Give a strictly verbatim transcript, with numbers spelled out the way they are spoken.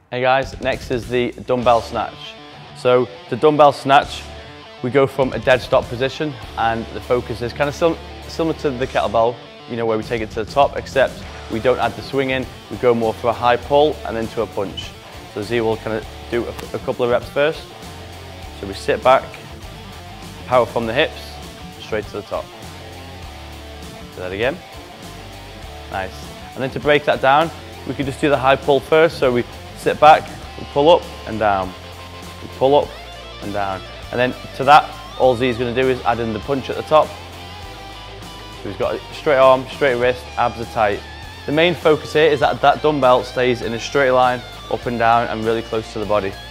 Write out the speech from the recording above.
Hey guys, next is the dumbbell snatch. So the dumbbell snatch, we go from a dead stop position, and the focus is kind of sim similar to the kettlebell, you know, where we take it to the top, except we don't add the swing in, we go more for a high pull and then to a punch. So Z will kind of do a, a couple of reps first. So we sit back, power from the hips, straight to the top. Do that again. Nice. And then to break that down, we could just do the high pull first. So we sit back, we pull up and down, we pull up and down. And then to that, all Z is going to do is add in the punch at the top. So he's got a straight arm, straight wrist, abs are tight. The main focus here is that that dumbbell stays in a straight line, up and down, and really close to the body.